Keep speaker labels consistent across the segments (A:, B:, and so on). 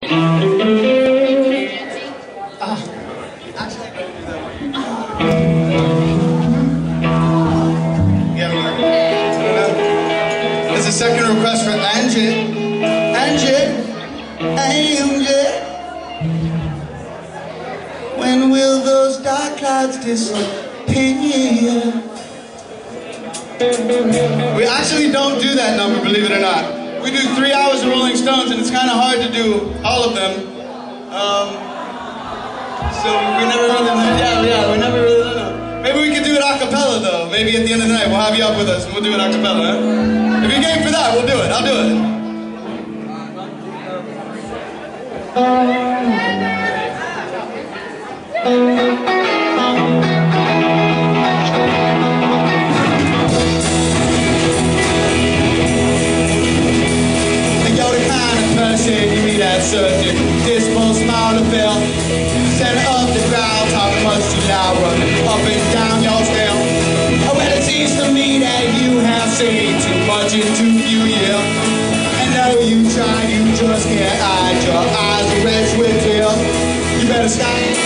A: There's a second request for Angie. When will those dark clouds disappear? We actually don't do that number, believe it or not. We do 3 hours of Rolling Stones, and it's kind of hard to do all of them. So we never really, we never really know. Maybe we could do it a cappella though. Maybe at the end of the night we'll have you up with us and we'll do it a cappella, huh? If you're game for that, we'll do it. I'll do it. And you're the kind of person you meet at certain dismal smile to fill. Center of the crowd, talking much too loud, running up and down your tail. Oh, well, it seems to me that you have seen too much into you, yeah. And though you try, you just can't hide your eyes are red with tears. You better stop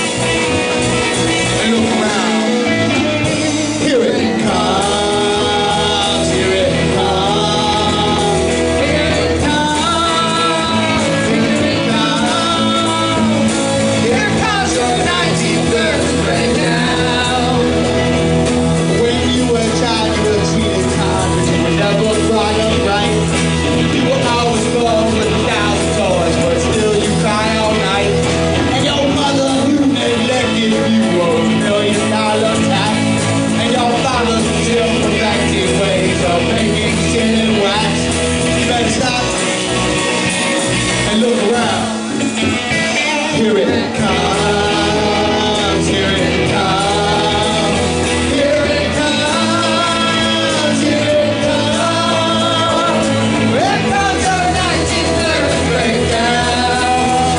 A: and look around. Here it comes, here it comes, here it comes, here it comes. Here comes your 19th birthday now. When you were a child, you were treated kind, but you were never brought up right. You were always born with 1,000 toys, but still you cry all night. And your mother, who neglected you, owes $1 million tax. And your father still perfecting ways of making shit and wax. You better stop and look around. Here it comes, here it comes, here it comes, here it comes. Here comes your 19th birthday breakdown.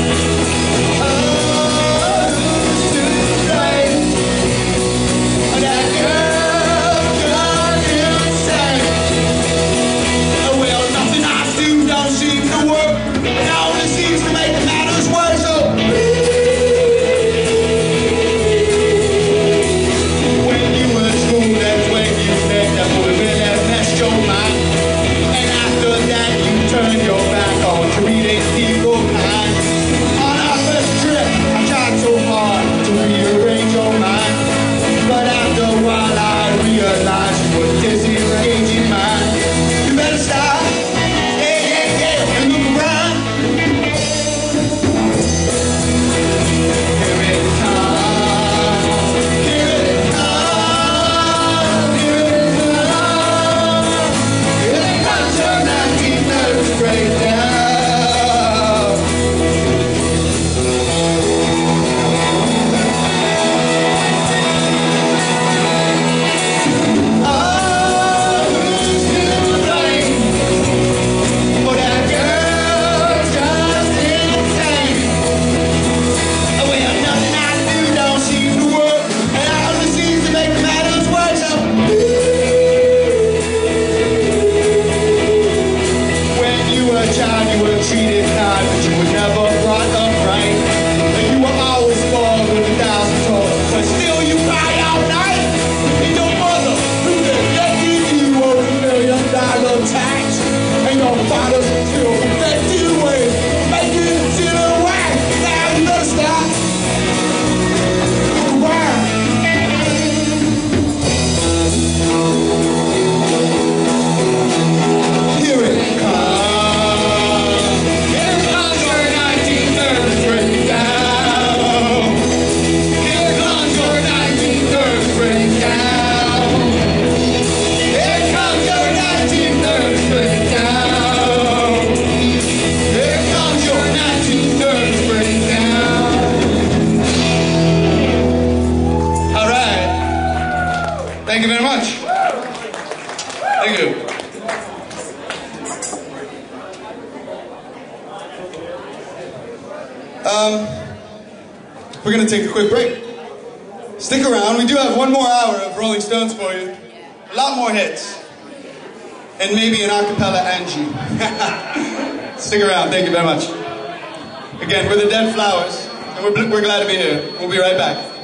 A: Oh, who's to blame? That girl got insane. Oh, well, nothing I do don't seem to work. It only seems to make matters worse. So when you were in school, that's when you said that would have been that messed your mind. And after that, you turned your back on treating people kind. On our first trip, I tried so hard to rearrange your mind. But after a while, I realized you were disarranging mine. You better stop, and look around. Here it comes, here it comes, here it comes. Here comes your 19th nervous breakdown. Oh, who's to blame? For that girl just insane. Oh, well, nothing I do don't seem to work, and I only seem to make matters worse. So when you were a child, you were treated kind, but you were never brought up right. And you were always born with 1,000 toys, but still you cry all night. And your mother, who neglected you, owed $1 million tax. And your father still protected ways, making shit and wax. Now you better stop. Look around. Here it comes. Here comes your 19th nervous breakdown. Here comes your 19th nervous breakdown. Here comes your 19th nervous breakdown. Here comes your 19th nervous breakdown. All right. Thank you very much. Thank you. We're going to take a quick break. Stick around. We do have 1 more hour of Rolling Stones for you. A lot more hits. And maybe an a cappella Angie. Stick around. Thank you very much. Again, we're the Dead Flowers, and we're glad to be here. We'll be right back.